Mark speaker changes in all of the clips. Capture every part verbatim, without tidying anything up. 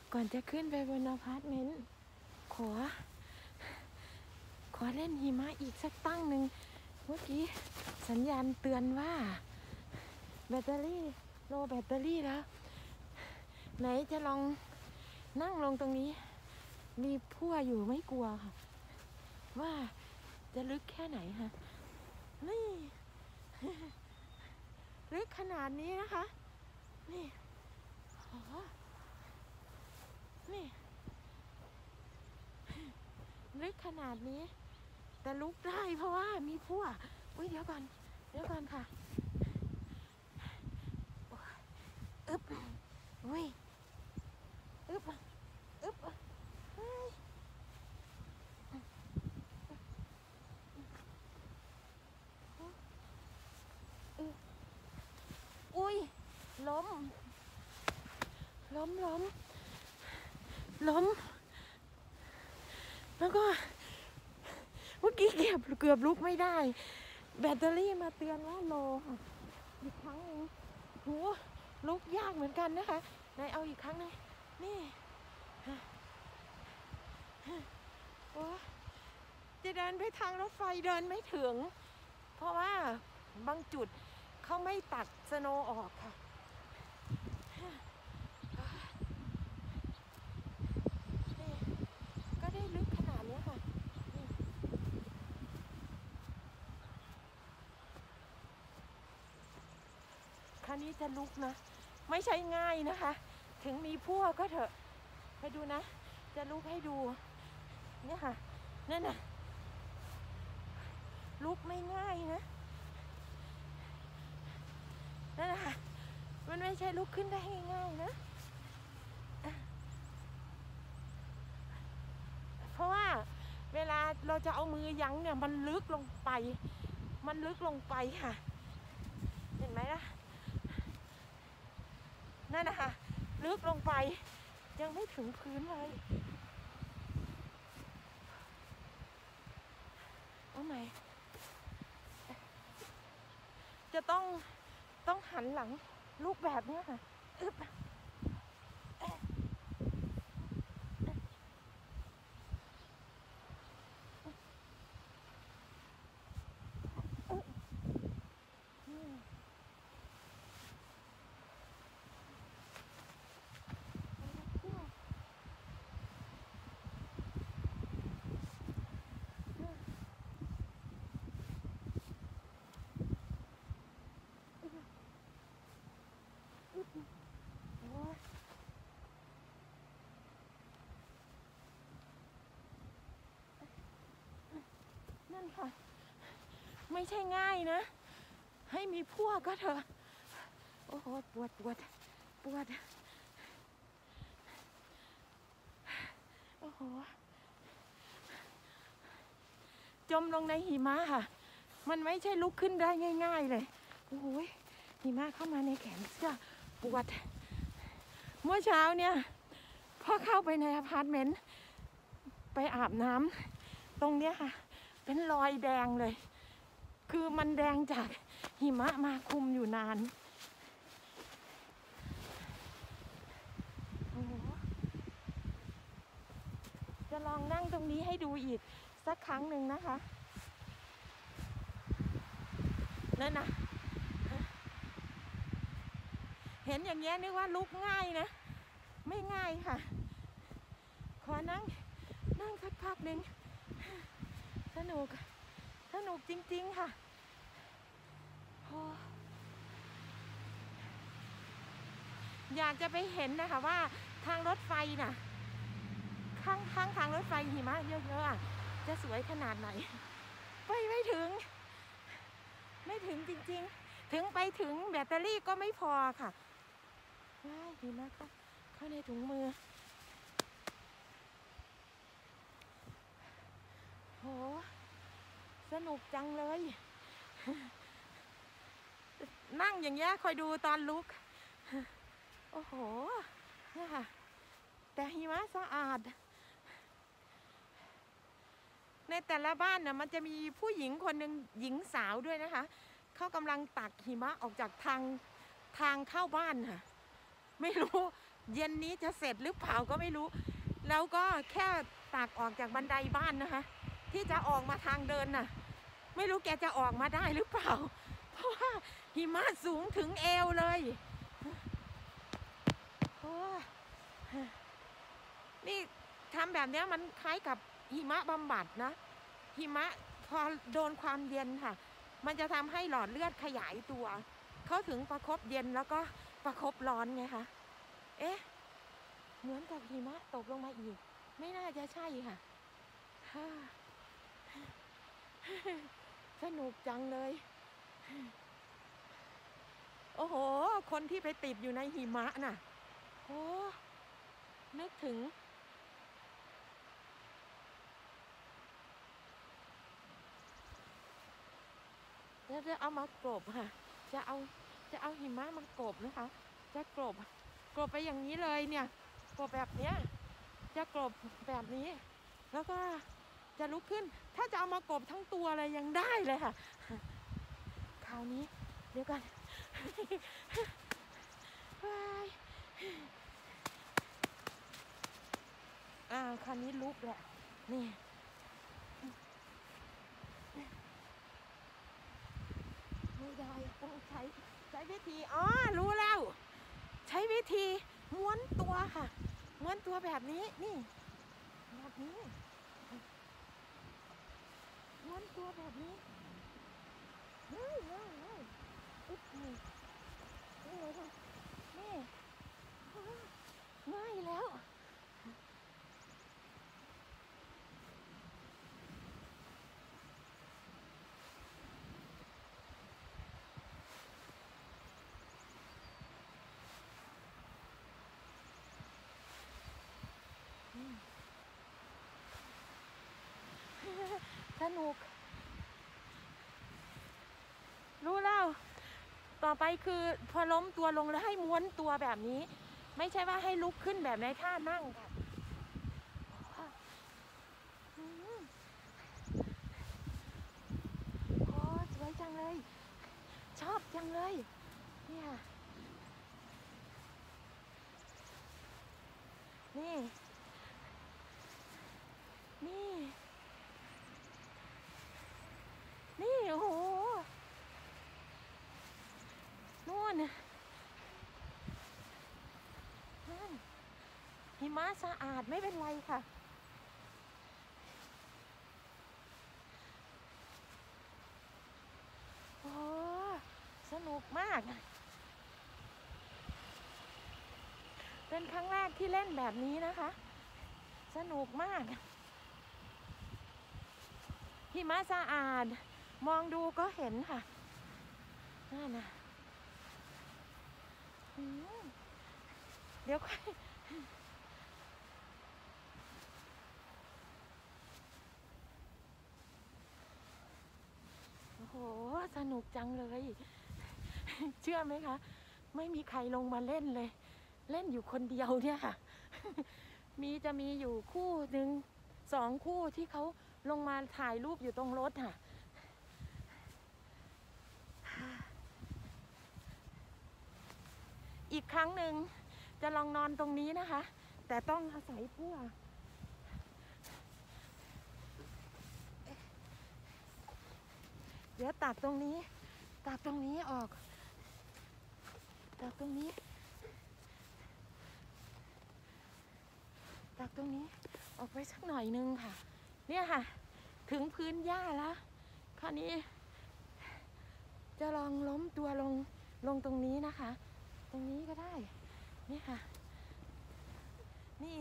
Speaker 1: ก่อนจะขึ้นไปบนอพาร์ตเมนต์ขอขอเล่นหิมะอีกสักตั้งหนึ่งเมื่อกี้สัญญาณเตือนว่าแบตเตอรี่โลแบตเตอรี่แล้วไหนจะลองนั่งลงตรงนี้มีพั่วอยู่ไม่กลัวค่ะว่าจะลึกแค่ไหนฮะนี่ลึกขนาดนี้นะคะนี่โอ้นี่ลึกขนาดนี้แต่ลุกได้เพราะว่ามีพั่วอุ้ยเดี๋ยวก่อนเดี๋ยวก่อนค่ะอึ๊บอุ้ยอึ๊บอึ๊บอุ้ยล้มล้มล้มล้มแล้วก็เมื่อกี้เกือบเกือบลุกไม่ได้แบตเตอรี่มาเตือนว่าโลค่ะอีกครั้งนึงโหลุกยากเหมือนกันนะคะไหนเอาอีกครั้งนึงนี่โอ้จะเดินไปทางรถไฟเดินไม่ถึงเพราะว่าบางจุดเขาไม่ตัดสโนว์ออกค่ะก็ได้ลึกขนาดนี้ค่ะคราวนี้จะลุกนะไม่ใช่ง่ายนะคะถึงมีพั่วก็เถอะไปดูนะจะลุกให้ดูเนี่ยค่ะนั่นน่ะลุกไม่ง่ายนะนั่นแหละค่ะมันไม่ใช่ลุกขึ้นได้ง่ายๆนะเพราะว่าเวลาเราจะเอามือยั้งเนี่ยมันลึกลงไปมันลึกลงไปค่ะเห็นไหมล่ะนั่นนะคะลึกลงไปยังไม่ถึงพื้นเลยโอ้ไม่จะต้องต้องหันหลังลูกแบบนี้ค่ะอึ๊บนั่นค่ะไม่ใช่ง่ายนะให้มีพวกก็เถอะโอ้โหปวดปวดปวดโอ้โหจมลงในหิมะค่ะมันไม่ใช่ลุกขึ้นได้ง่ายๆเลยโอ้โหหิมะเข้ามาในแขนเสื้อปวดเมื่อเช้าเนี่ยพอเข้าไปในอพาร์ตเมนต์ไปอาบน้ำตรงเนี้ยค่ะเป็นรอยแดงเลยคือมันแดงจากหิมะมาคุมอยู่นานโอ้โหจะลองนั่งตรงนี้ให้ดูอีกสักครั้งหนึ่งนะคะนั่นนะเห็นอย่างเงี้ยนึกว่าลุกง่ายนะไม่ง่ายค่ะขอนั่งนั่งสักพักหนึ่งสนุกสนุกจริงๆค่ะอยากจะไปเห็นนะคะว่าทางรถไฟน่ะข้างข้างทางรถไฟหิมะเยอะๆจะสวยขนาดไหนไปไม่ถึงไม่ถึงจริงๆถึงไปถึงแบตเตอรี่ก็ไม่พอค่ะว้ายหิมะเข้าเข้าในถุงมือโหสนุกจังเลยนั่งอย่างเงี้ยคอยดูตอนลุกโอ้โหเนี่ยค่ะแต่หิมะสะอาดในแต่ละบ้านน่ะมันจะมีผู้หญิงคนหนึ่งหญิงสาวด้วยนะคะเขากำลังตักหิมะออกจากทางทางเข้าบ้านค่ะไม่รู้เย็นนี้จะเสร็จหรือเปล่าก็ไม่รู้แล้วก็แค่ตักออกจากบันไดบ้านนะคะที่จะออกมาทางเดินน่ะไม่รู้แกจะออกมาได้หรือเปล่าเพราะว่าหิมะสูงถึงเอวเลยโอ้นี่ทำแบบนี้มันคล้ายกับหิมะบำบัดนะหิมะพอโดนความเย็นค่ะมันจะทำให้หลอดเลือดขยายตัวเขาถึงประคบเย็นแล้วก็ประคบร้อนไงคะเอ๊ะเหมือนกับหิมะตกลงมาอีกไม่น่าจะใช่ค่ะสนุกจังเลยโอ้โหคนที่ไปติดอยู่ในหิมะน่ะโอ้นึกถึงแล้วจะเอามากรบค่ะจะเอาจะเอาหิมะมากรบนะคะจะกรบกรบไปอย่างนี้เลยเนี่ยกรบแบบเนี้ยจะกรบแบบนี้แล้วก็จะลุกขึ้นถ้าจะเอามากรบทั้งตัวอะไรยังได้เลยค่ะคราวนี้เดี๋ยวก่อนอ่าคราวนี้ลุกแหละนี่ไม่ได้ต้องใช้ใช้วิธีอ๋อรู้แล้วใช้วิธีม้วนตัวค่ะม้วนตัวแบบนี้นี่แบบนี้ม้วนตัวแบบนี้ง่ายง่ายง่ายอุ๊บนี่นี่เลยค่ะนี่ง่ายแล้วสนุกรู้แล้วต่อไปคือพอล้มตัวลงแล้วให้ม้วนตัวแบบนี้ไม่ใช่ว่าให้ลุกขึ้นแบบในท่านั่งค่ะโอ้สวยจังเลยชอบจังเลยเนี่ยนี่นี่นี่โอ้โหนู่นหิมะสะอาดไม่เป็นไรค่ะโอ้สนุกมากเป็นครั้งแรกที่เล่นแบบนี้นะคะสนุกมากหิมะสะอาดมองดูก็เห็นค่ะนั่นนะเดี๋ยวค่อยโอ้โหสนุกจังเลยเชื่อไหมคะไม่มีใครลงมาเล่นเลยเล่นอยู่คนเดียวเนี่ยค่ะมีจะมีอยู่คู่หนึ่งสองคู่ที่เขาลงมาถ่ายรูปอยู่ตรงรถค่ะอีกครั้งหนึ่งจะลองนอนตรงนี้นะคะแต่ต้องอาศัยพั่วเดี๋ยวตัดตรงนี้ตัดตรงนี้ออกตัดตรงนี้ตัดตรงนี้ออกไปสักหน่อยนึงค่ะเนี่ยค่ะถึงพื้นหญ้าแล้วคราวนี้จะลองล้มตัวลงลงตรงนี้นะคะตรงนี้ก็ได้นี่ค่ะนี่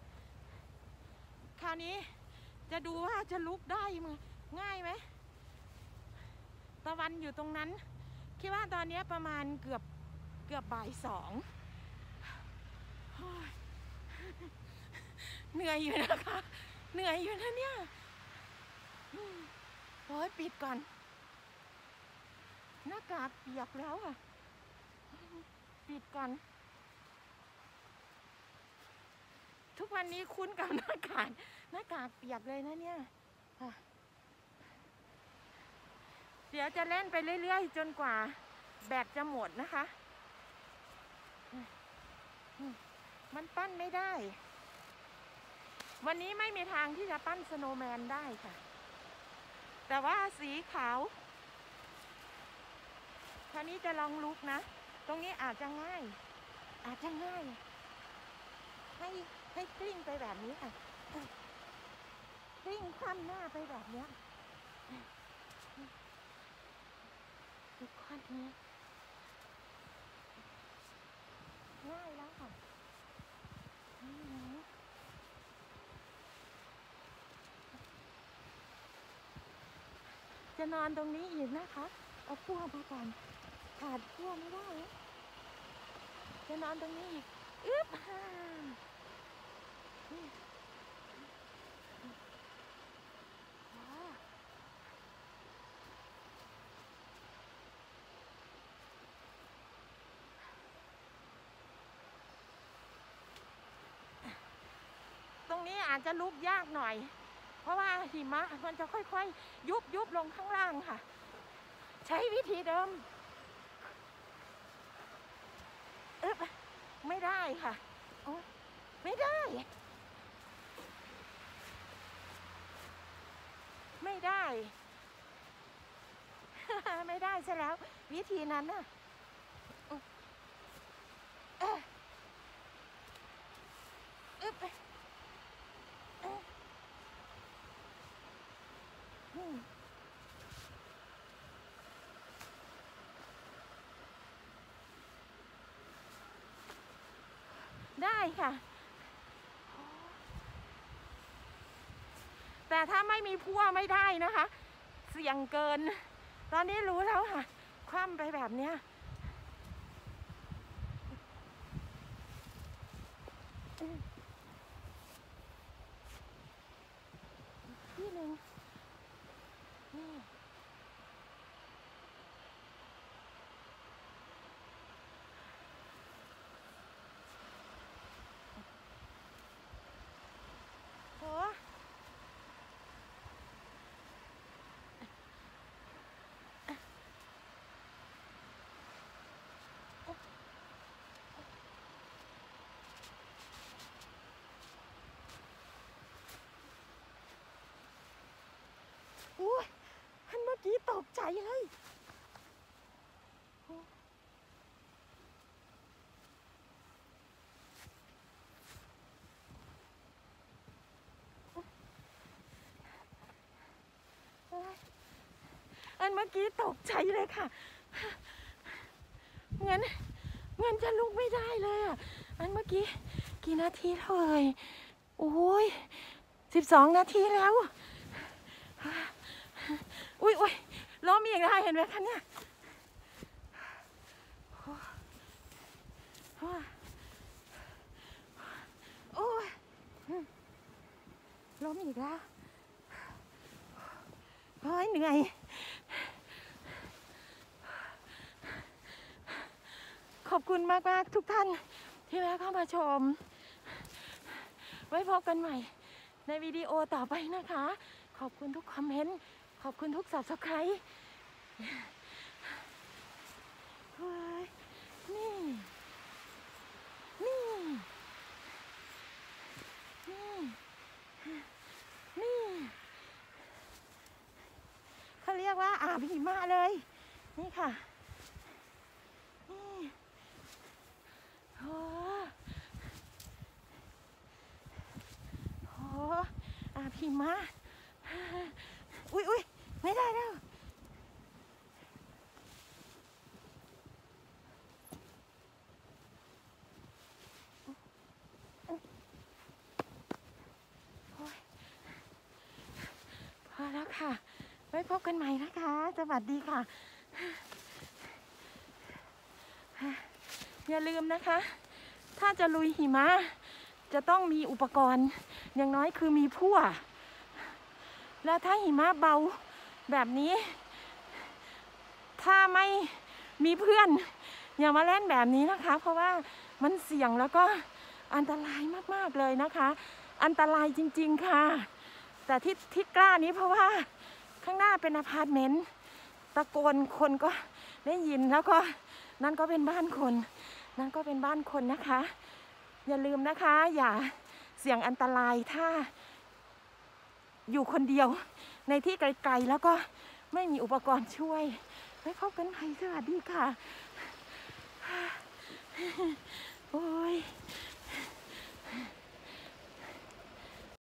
Speaker 1: คราวนี้จะดูว่าจะลุกได้มั้ยง่ายไหมตะวันอยู่ตรงนั้นคิดว่าตอนนี้ประมาณเกือบเกือบบ่ายสองเหนื่อยอยู่นะคะเหนื่อยอยู่นะเนี่ยโอ้ยปิดก่อนหน้ากากเปียกแล้วอ่ะปิดก่อนทุกวันนี้คุ้นกับหน้ากากหน้ากากเปียกเลยนะเนี่ยเดี๋ยวจะเล่นไปเรื่อยๆจนกว่าแบตจะหมดนะคะมันปั้นไม่ได้วันนี้ไม่มีทางที่จะปั้นสโนว์แมนได้ค่ะแต่ว่าสีขาวคราวนี้จะลองลุกนะตรงนี้อาจจะง่ายอาจจะง่ายให้ให้กลิ้งไปแบบนี้ค่ะกลิ้งคว่ำหน้าไปแบบนี้ทุกคนนี้ง่ายแล้วค่ะจะนอนตรงนี้อีกนะคะเอาพั่วมาก่อนขาดพั่วไม่ได้จะนอนตรงนี้อีกอึ๊บตรงนี้อาจจะลุกยากหน่อยเพราะว่าหิมะมันจะค่อยๆยุบยุบลงข้างล่างค่ะใช้วิธีเดิมอึ๊บไม่ได้ค่ะไม่ได้ไม่ได้ไม่ได้ใช่แล้ววิธีนั้นน่ะอึ๊บได้ค่ะแต่ถ้าไม่มีพั่วไม่ได้นะคะเสี่ยงเกินตอนนี้รู้แล้วค่ะคว่ำไปแบบเนี้ยที่หนึ่งนี่โอ้อุ้ยท่านเมื่อกี้ตกใจเลยอันเมื่อกี้ตกใจเลยค่ะเงินเงินจะลุกไม่ได้เลยอ่ะอันเมื่อกี้กี่นาทีเลยโอ้ยสิบสองนาทีแล้วอุ้ยอุ้ยล้มอีกแล้วเห็นไหมคะเนี่ยโอ้ยล้มอีกแล้วโอ้ยเหนื่อยขอบคุณมากมากทุกท่านที่แวะเข้ามาชมไว้พบกันใหม่ในวิดีโอต่อไปนะคะขอบคุณทุกคอมเมนต์ขอบคุณทุก ซับสไครบ์ เฮ้ยนี่นี่นี่นี่เขาเรียกว่าอาบหิมะเลยนี่ค่ะนี่โอ้โหอาบหิมะอุ้ยอุ้ยไม่ได้แล้วพอแล้วค่ะไว้พบกันใหม่นะคะสวัสดีค่ะอย่าลืมนะคะถ้าจะลุยหิมะจะต้องมีอุปกรณ์อย่างน้อยคือมีพั่วแล้วถ้าหิมะเบาแบบนี้ถ้าไม่มีเพื่อนอย่ามาเล่นแบบนี้นะคะเพราะว่ามันเสี่ยงแล้วก็อันตรายมากๆเลยนะคะอันตรายจริงๆค่ะแต่ที่ที่กล้านี้เพราะว่าข้างหน้าเป็นอพาร์ตเมนต์ตะโกนคนก็ได้ยินแล้วก็นั่นก็เป็นบ้านคนนั่นก็เป็นบ้านคนนะคะอย่าลืมนะคะอย่าเสี่ยงอันตรายถ้าอยู่คนเดียวในที่ไกลๆแล้วก็ไม่มีอุปกรณ์ช่วยไว้พบกันใหม่สวัสดีค่ะ